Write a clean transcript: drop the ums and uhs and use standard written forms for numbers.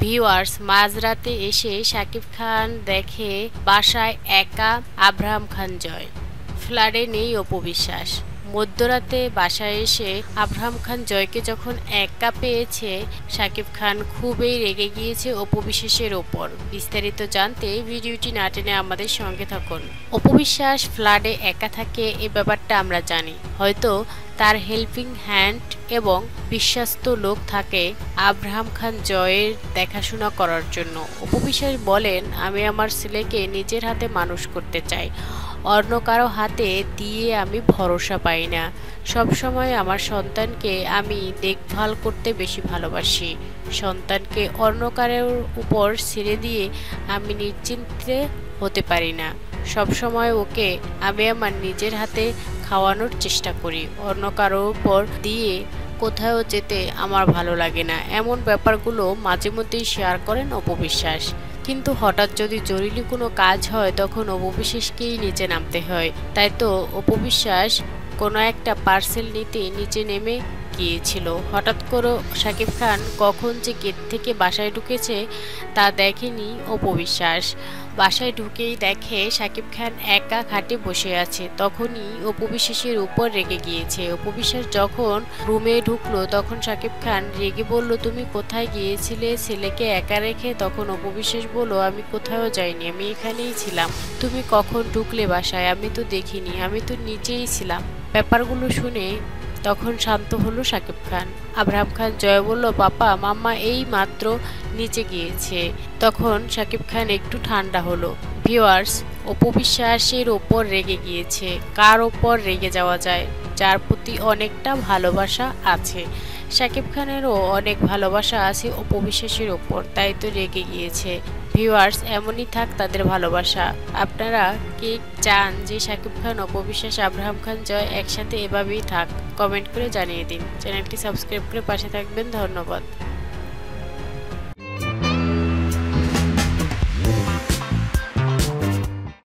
Viewers মাঝরাতে এসে শাকিব খান দেখে বাসায় একা আব্রাহাম খান জয়, ফ্ল্যাটে নেই অপু বিশ্বাস। মধ্যরাতে বাসায় এসে আব্রাহাম খান জয়কে যখন একা পেয়েছে শাকিব খান খুবই রেগে গিয়েছে অপু বিশ্বাসের ওপর। বিস্তারিত জানতে ভিডিওটি না টেনে আমাদের সঙ্গে থাকুন। অপু বিশ্বাস ফ্ল্যাটে একা থাকে এই ব্যাপারটা আমরা জানি, হয়তো তার হেল্পিং হ্যান্ড এবং বিশ্বস্ত লোক থাকে আব্রাহাম খান জয়ের দেখাশোনা করার জন্য। অপু বিশ্বাস বলেন, আমি আমার ছেলেকে নিজের হাতে মানুষ করতে চাই, অন্য কারো হাতে দিয়ে আমি ভরসা পাই না। সবসময় আমার সন্তানকে আমি দেখভাল করতে বেশি ভালোবাসি। সন্তানকে অন্য কারোর উপর ছেড়ে দিয়ে আমি নিশ্চিন্তে হতে পারি না। সবসময় ওকে আমি আমার নিজের হাতে খাওয়ানোর চেষ্টা করি, অন্য কারোর উপর দিয়ে কোথাও যেতে আমার ভালো লাগে না। এমন ব্যাপারগুলো মাঝে মধ্যেই শেয়ার করেন অপু বিশ্বাস। কিন্তু হঠাৎ যদি জরুরি কোনো কাজ হয় তখন অপু বিশ্বাসকেই নিচে নামতে হয়। তাই তো অপু বিশ্বাস কোনো একটা পার্সেল নিতে নিচে নেমে গিয়েছিল। হঠাৎ করে শাকিব খান কখন যে গেট থেকে বাসায় ঢুকেছে তা দেখেনি অপু বিশ্বাস। বাসায় ঢুকেই দেখে শাকিব খান একা খাটে বসে আছে। তখনই অপু বিশ্বাসের উপর রেগে গিয়েছে। অপু বিশ্বাস যখন রুমে ঢুকলো তখন শাকিব খান রেগে বলল, তুমি কোথায় গিয়েছিলে ছেলেকে একা রেখে? তখন অপু বিশ্বাস বলল, আমি কোথাও যাইনি, আমি এখানেই ছিলাম। তুমি কখন ঢুকলে বাসায়? আমি তো দেখিনি, আমি তো নিচেই ছিলাম। ব্যাপারগুলো শুনে তখন শান্ত হলো শাকিব খান। আব্রাহাম খান জয় বলল, পাপা মাম্মা এই মাত্র নিচে গিয়েছে। তখন শাকিব খান একটু ঠান্ডা হলো। ভিউয়ার্স, অপু বিশ্বাসের ওপর রেগে গিয়েছে। কার ওপর রেগে যাওয়া যায়? যার প্রতি অনেকটা ভালোবাসা আছে। শাকিব খানেরও অনেক ভালোবাসা আছে অপু বিশ্বাসের ওপর, তাই তো রেগে গিয়েছে। ভিউয়ার্স, এমনই থাক তাদের ভালোবাসা। আপনারা কে চান যে শাকিব খান, অপু বিশ্বাস, আব্রাহাম খান জয় একসাথে এভাবেই থাক? কমেন্ট করে জানিয়ে দিন। চ্যানেলটি সাবস্ক্রাইব করে পাশে থাকবেন। ধন্যবাদ।